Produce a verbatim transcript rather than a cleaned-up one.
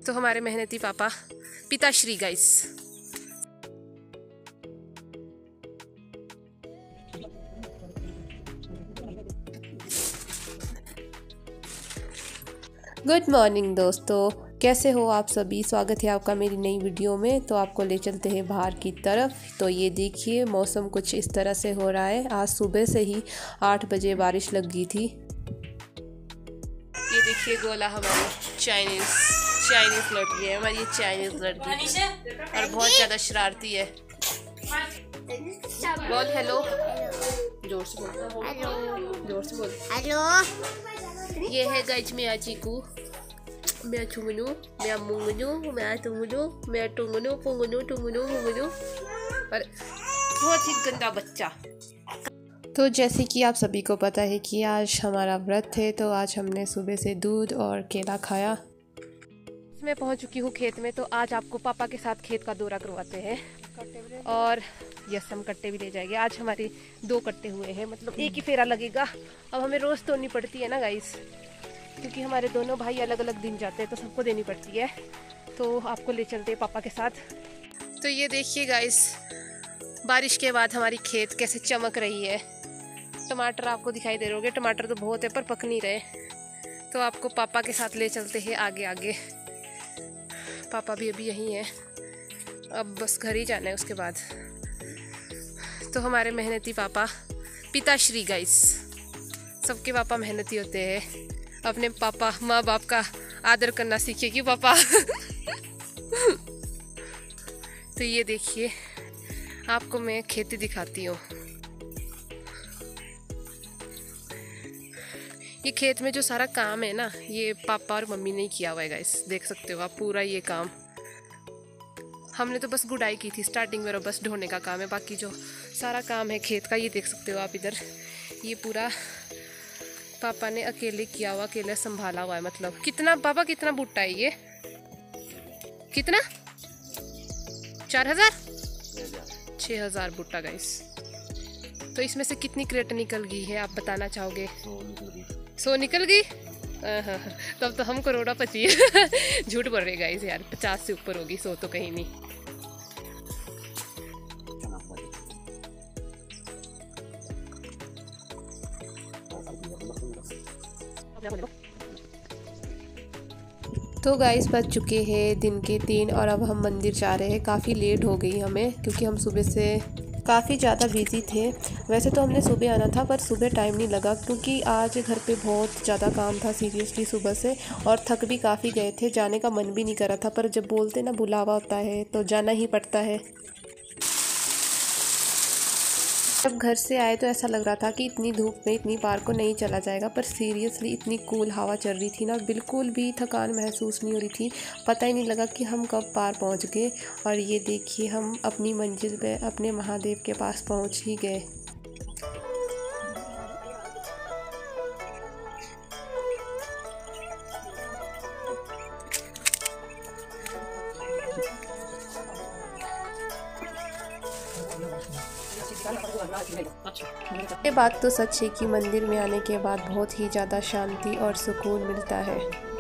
तो हमारे मेहनती पापा पिताश्री गाइस। गुड मॉर्निंग दोस्तों, कैसे हो आप सभी। स्वागत है आपका मेरी नई वीडियो में। तो आपको ले चलते हैं बाहर की तरफ। तो ये देखिए मौसम कुछ इस तरह से हो रहा है। आज सुबह से ही आठ बजे बारिश लग गई थी। ये देखिए गोला हमारी चाइनीज चाइनीज लड़की है, हमारी ये चाइनीज लड़की और बहुत ज़्यादा शरारती है। बोल हेलो, जोर से बोल, हेलो जोर से बोल, हेलो। ये है गाइज मैं चीकू, मैं चुंगनू, मैं मुंगनू, मैं टुंगनू, मैं टुंगनू पुंगनू टुंगनू मुंगनू, और बहुत ही गंदा बच्चा। तो जैसे कि आप सभी को पता है कि आज हमारा व्रत है, तो आज हमने सुबह से दूध और केला खाया। मैं पहुंच चुकी हूँ खेत में। तो आज आपको पापा के साथ खेत का दौरा करवाते हैं और यस हम कट्टे भी ले जाएंगे। आज हमारे दो कट्टे हुए हैं, मतलब एक ही फेरा लगेगा। अब हमें रोज़ तोड़नी पड़ती है ना गाइस, क्योंकि हमारे दोनों भाई अलग अलग दिन जाते हैं तो सबको देनी पड़ती है। तो आपको ले चलते हैं पापा के साथ। तो ये देखिए गाइस, बारिश के बाद हमारी खेत कैसे चमक रही है। टमाटर आपको दिखाई दे रहे होंगे, टमाटर तो बहुत है पर पक नहीं रहे। तो आपको पापा के साथ ले चलते हैं आगे आगे। पापा भी अभी यहीं है, अब बस घर ही जाना है उसके बाद। तो हमारे मेहनती पापा पिताश्री गाइस। सबके पापा मेहनती होते हैं। अपने पापा माँ बाप का आदर करना सीखिए कि पापा। तो ये देखिए आपको मैं खेती दिखाती हूँ। ये खेत में जो सारा काम है ना, ये पापा और मम्मी ने किया हुआ है गाइस। देख सकते हो आप पूरा ये काम। हमने तो बस गुड़ाई की थी स्टार्टिंग में, और बस ढोने का काम है। बाकी जो सारा काम है खेत का, ये देख सकते हो आप इधर। ये पूरा पापा ने अकेले किया हुआ, अकेले संभाला हुआ है। मतलब कितना पापा, कितना भुट्टा है ये? कितना? चार हजार छः हजार भुट्टा गाइस। तो इसमें से कितनी क्रेट निकल गई है आप बताना चाहोगे? सौ निकल गई। तब तो, तो हम करोड़ा पची है। झूठ बोल रहे गाइस यार, पचास से ऊपर होगी, सौ तो कहीं नहीं। तो गाइस बज चुके हैं दिन के तीन और अब हम मंदिर जा रहे हैं। काफ़ी लेट हो गई हमें, क्योंकि हम सुबह से काफ़ी ज़्यादा बिजी थे। वैसे तो हमने सुबह आना था, पर सुबह टाइम नहीं लगा, क्योंकि आज घर पे बहुत ज़्यादा काम था सीरियसली सुबह से, और थक भी काफ़ी गए थे। जाने का मन भी नहीं कर रहा था, पर जब बोलते ना बुलावा होता है तो जाना ही पड़ता है। जब घर से आए तो ऐसा लग रहा था कि इतनी धूप में इतनी पार को नहीं चला जाएगा, पर सीरियसली इतनी कूल हवा चल रही थी ना, बिल्कुल भी थकान महसूस नहीं हो रही थी। पता ही नहीं लगा कि हम कब पार पहुंच गए। और ये देखिए हम अपनी मंजिल पे, अपने महादेव के पास पहुंच ही गए। ये बात तो सच है कि मंदिर में आने के बाद बहुत ही ज़्यादा शांति और सुकून मिलता है।